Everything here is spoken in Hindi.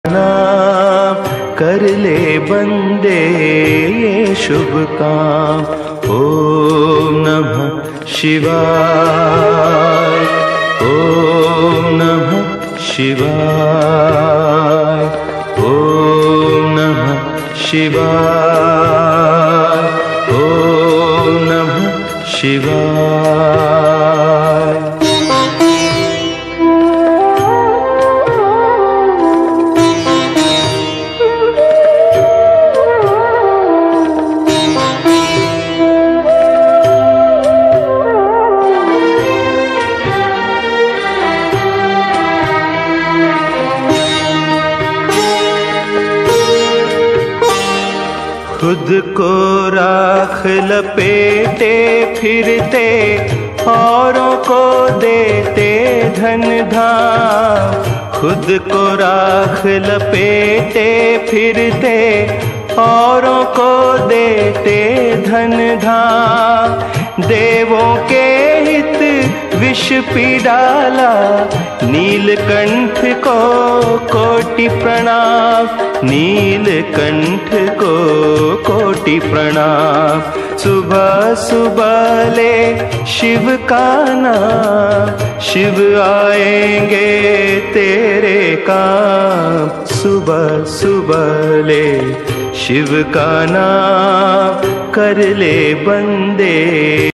नाम कर ले बंदे ये शुभ काम। ओम नमः शिवाय, ओम नमः शिवाय, ओम नमः शिवाय, ओम नमः शिवाय। खुद को राख लपेटे फिरते, औरों को देते धन धाम। खुद को राख लपेटे फिरते, औरों को देते धन धाम। देवों के हित विष पी डाला, नीलकंठ को कोटि प्रणाम, नीलकंठ को कोटि प्रणाम। सुबह सुबह ले शिव का नाम, शिव आएंगे तेरे काम। सुबह सुबह ले शिव का नाम कर ले बंदे।